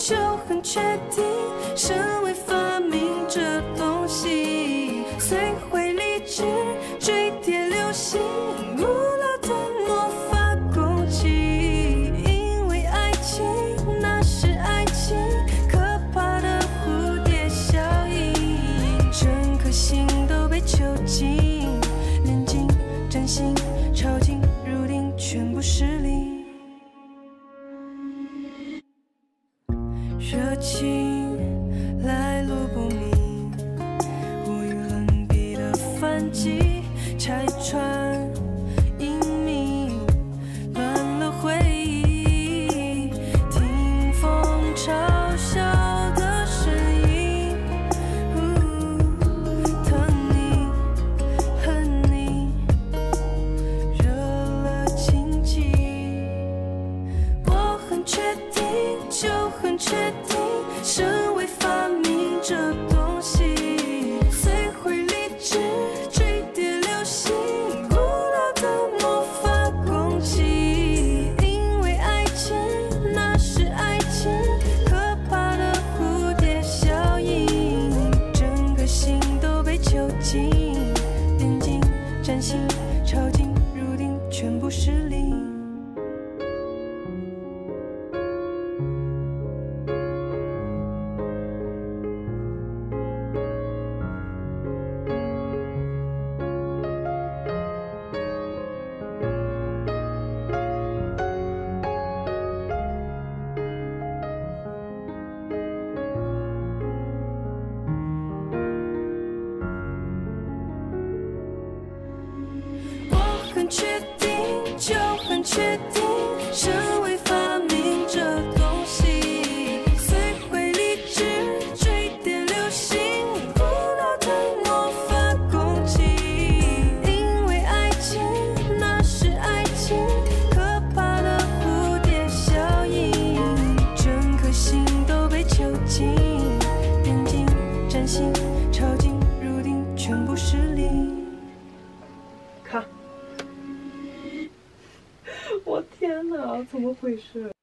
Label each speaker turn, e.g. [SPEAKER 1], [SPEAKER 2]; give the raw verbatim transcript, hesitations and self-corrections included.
[SPEAKER 1] 就很确定，身为发明这东西，虽会理智追跌流星，无聊的魔法攻击。因为爱情，那是爱情，可怕的蝴蝶效应，整颗心都被囚禁，连近真心超近入定，全部失灵。热情来路不明，无与伦比的反击，拆穿隐秘，乱了回忆，听风嘲笑的声音，疼你恨你，惹了禁忌。我很确定，就很确定，身为发明这东西，虽会理智追跌流星，无聊的魔法攻击。因为爱情，那是爱情，可怕的蝴蝶效应，整个心都被囚禁，连近占星超近入定，全部失灵。很确定，就很确定，身为发明这东西，虽会理智追跌流星，无聊的魔法攻击。因为爱情，那是爱情，可怕的蝴蝶效应，整颗心都被囚禁，边境占星超近入定，全部失灵。
[SPEAKER 2] 看。我天哪，怎么回事？